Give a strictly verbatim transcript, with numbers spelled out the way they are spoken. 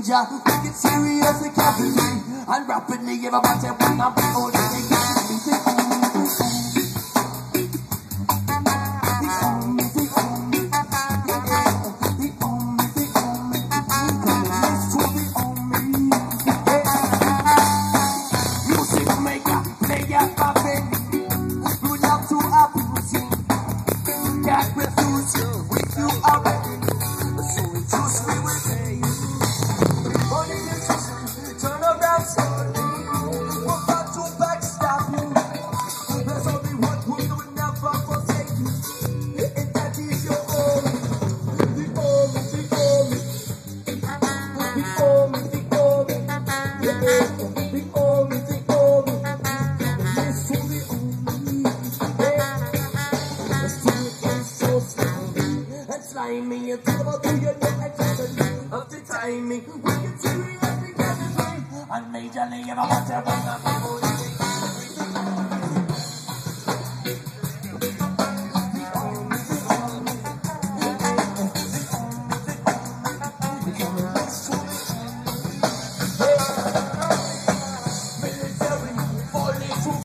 danger. We get serious and casually, and rapidly everybody wanna be all the way. Me and talk about the timing. We can see we have to get it right. And majorly, if I want to